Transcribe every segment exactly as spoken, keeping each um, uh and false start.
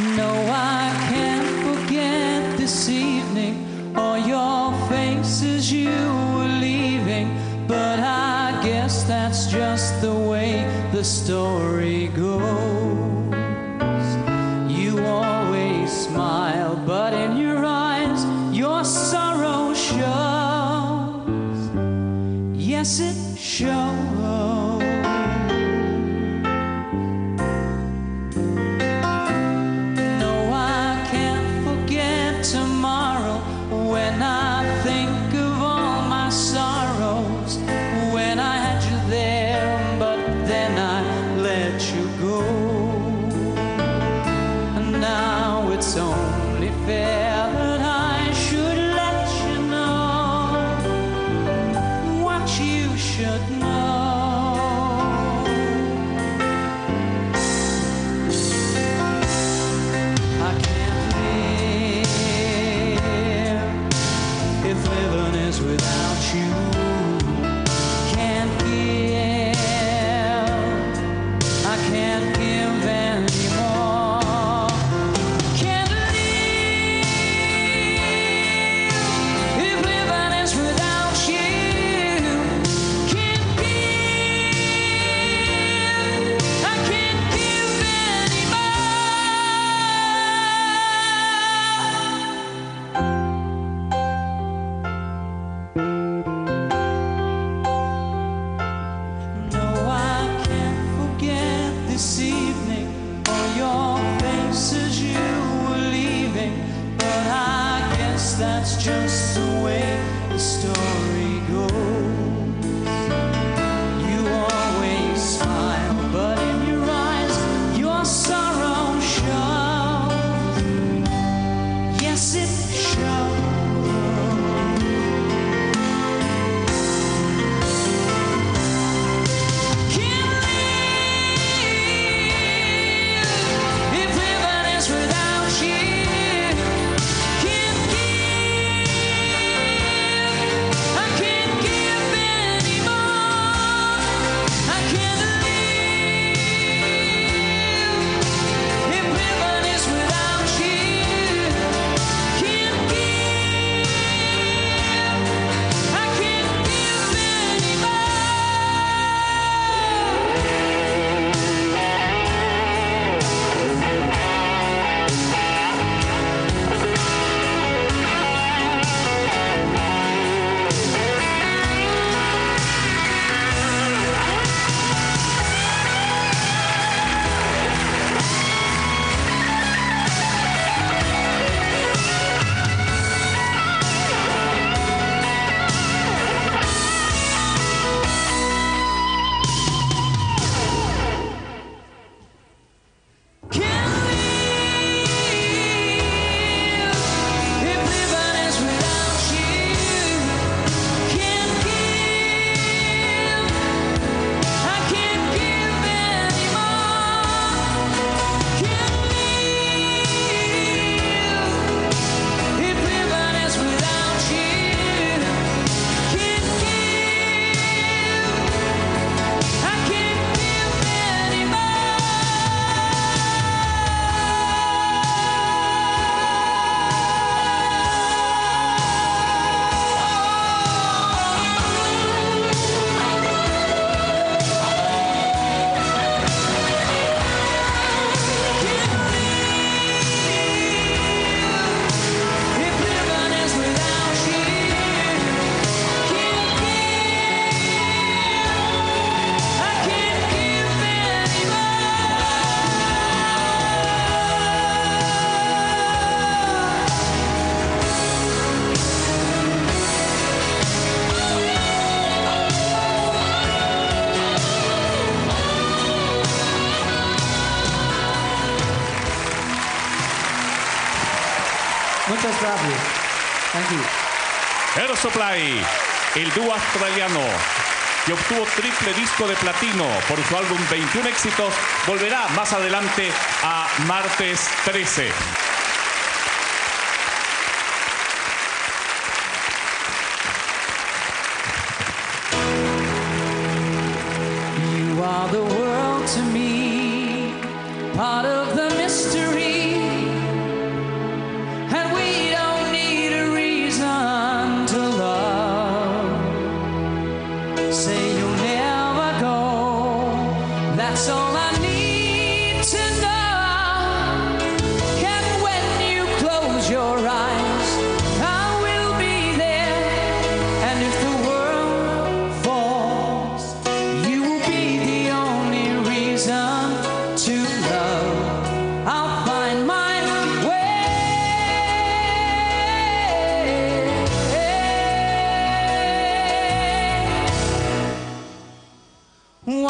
No, I can't forget this evening or your face as you were leaving, but I guess that's just the way the story goes. You always smile, but in your eyes your sorrow shows. Yes, it shows. When I think of all my sorrows, when I had you there, but then I let you go. And now it's only fair that I should let you know what you should know. I can't live if living is without you. Can't give, I can't give anymore. Can't live if living is without you. Can't give, I can't give this evening or your face as you were leaving, but I guess that's just the way the story goes. You always smile, but in your eyes your sorrow shows. Yes, it shows. Muchas gracias. Thank you. Air Supply, el dúo australiano que obtuvo triple disco de platino por su álbum veintiún éxitos, volverá más adelante a Martes trece. You are the world to me, part of the mystery. say you'll never go. That's all I need to know. And when you close your eyes, I will be there. And if the world falls, you will be the only reason to love. I'll find my one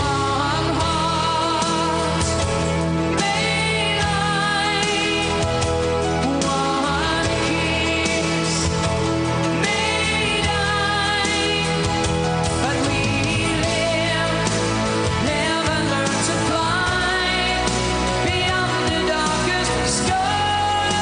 heart made light, one kiss made eye. But we live, never learn to fly beyond the darkest sky,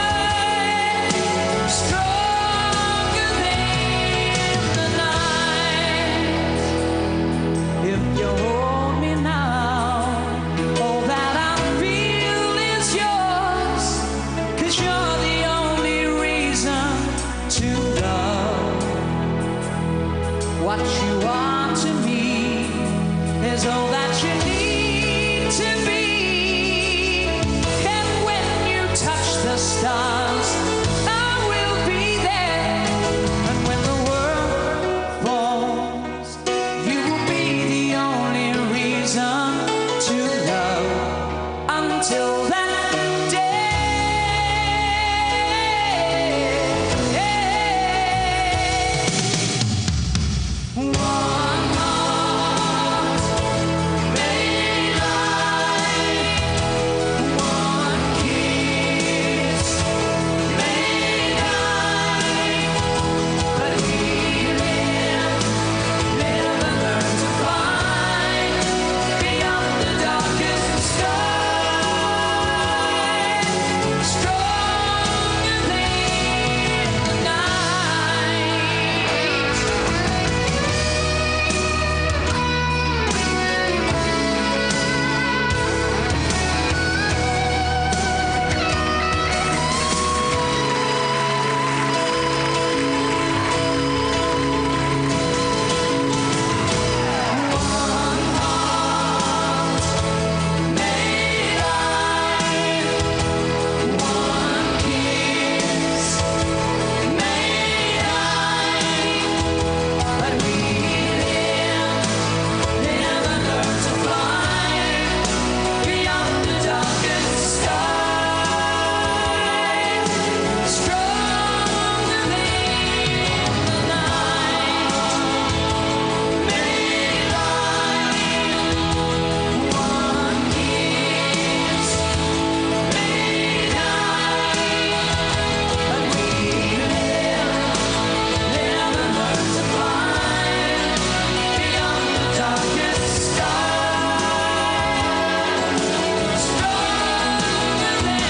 stronger than the night. If you hold me now, all that I feel is yours, 'cause you're the only reason to love. What you are to me is all that you need to be. And when you touch the stars, I will be there. And when the world falls, you will be the only reason to love. Until that day, one heart made light, one kiss made eye. But we live, never learn to fly beyond the darkest sky, stronger than the night. One heart made light, one kiss made eye. But we live, never learn to fly beyond the darkest sky, stronger than the night. Made light, one kiss made eye. But we live, never learn to fly beyond the darkest sky, stronger than the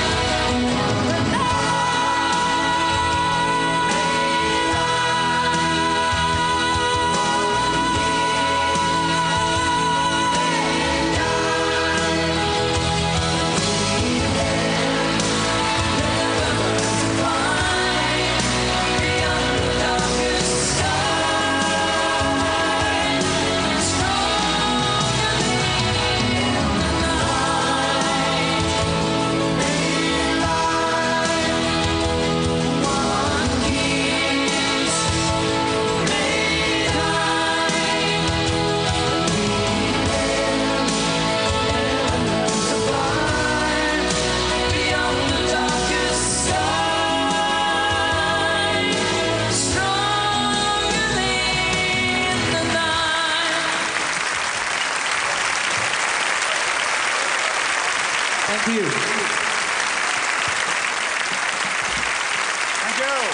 Thank you. Thank you.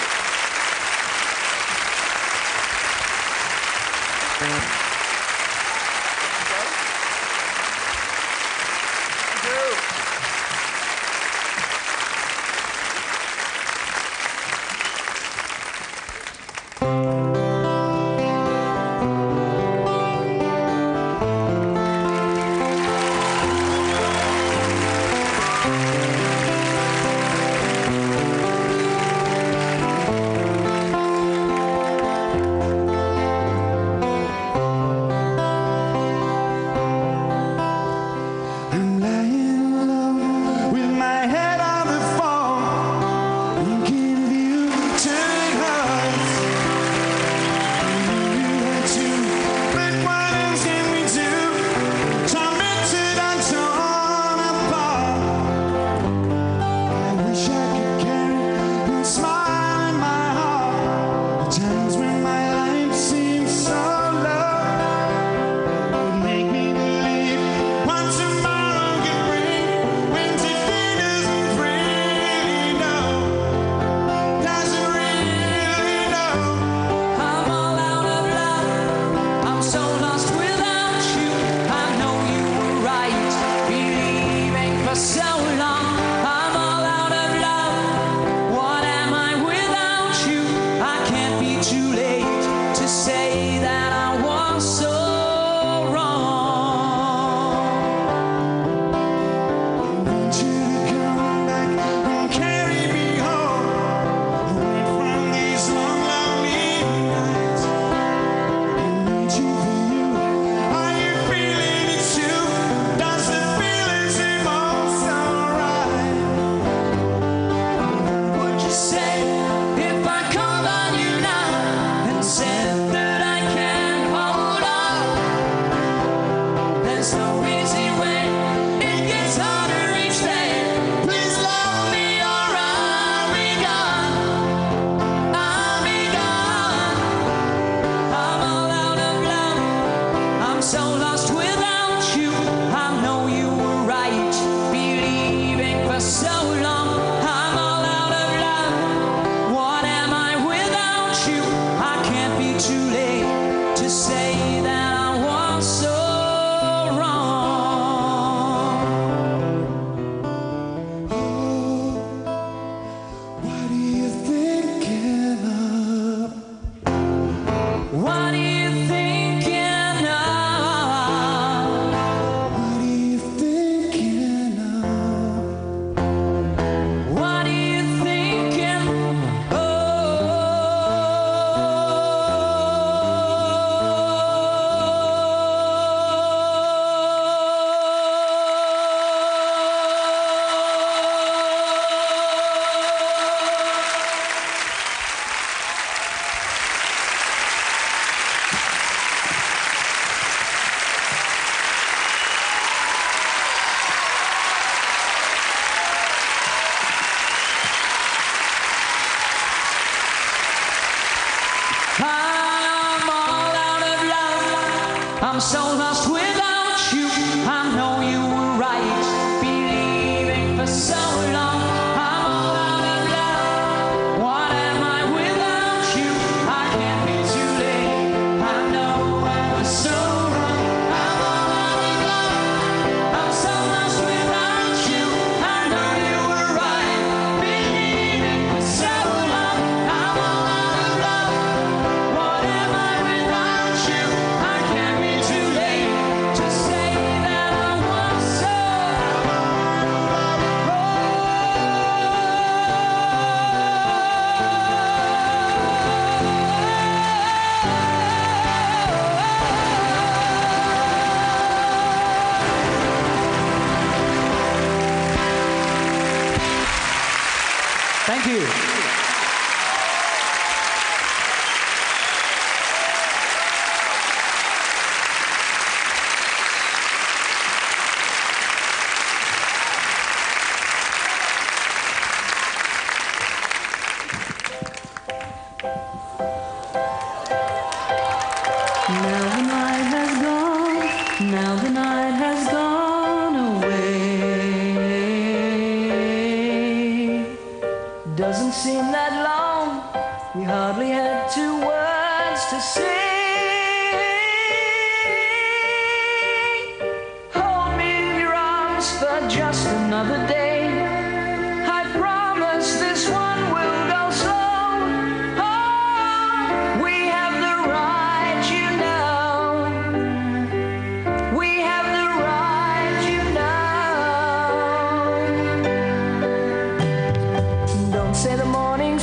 Thank you. I'm so lost without you. I know you were right, believing for so long. I'm all out of love. What am I without you? I can't be too late to say that I was so wrong. Oh, what are you thinking of? What are you thinking of? What are you thinking of? What are you thinking? I'm all out of love. I'm so lost without you. I know you were right, believing for so long. I'm all out of love. What am I without you? I can't be too late. I know I was so wrong. I'm all out of love. I'm so lost without you. I know you were right, believing for so long. I'm all out of love. What am I without you? I can't be too late to say that I was so Thank you. Now the night has gone, now the night has gone away. Doesn't seem that long, we hardly had two words to say. Hold me in your arms for just another day. I promise this one will go slow. Oh, we have the right, you know. We have the right, you know. Don't say the morning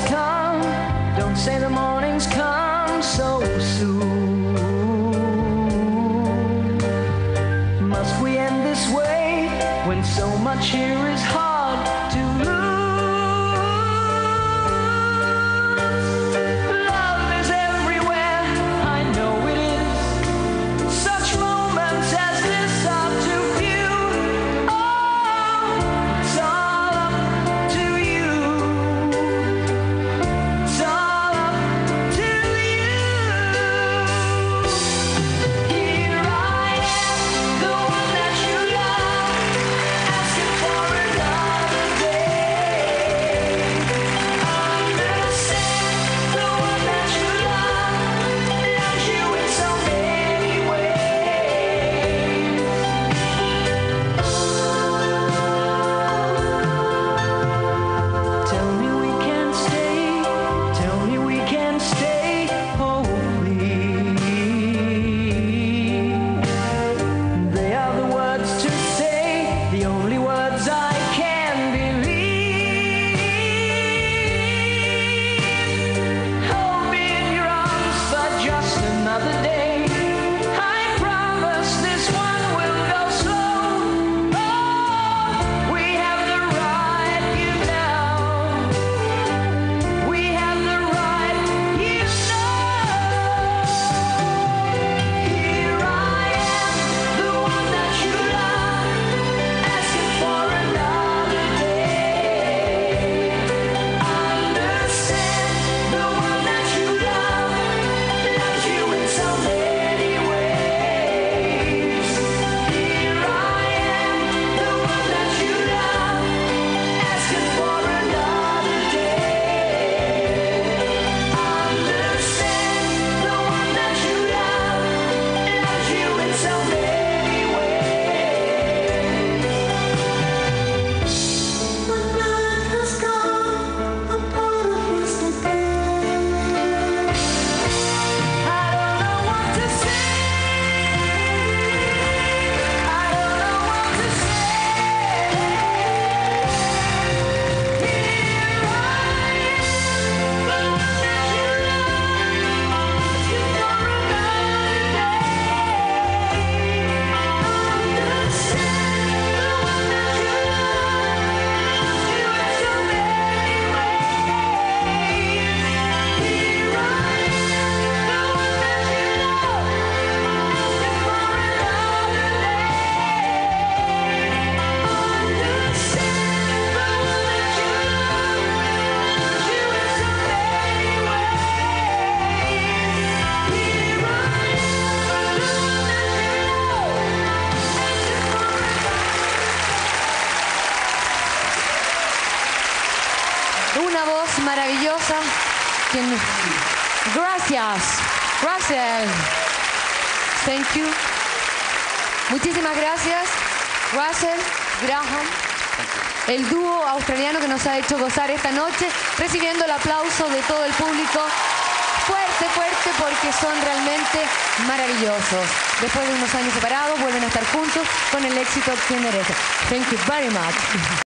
maravillosa. Quien... Gracias. Russell. Thank you. Muchísimas gracias. Russell, Graham. El dúo australiano que nos ha hecho gozar esta noche, recibiendo el aplauso de todo el público. Fuerte, fuerte, porque son realmente maravillosos. Después de unos años separados, vuelven a estar juntos con el éxito que merecen. Thank you very much.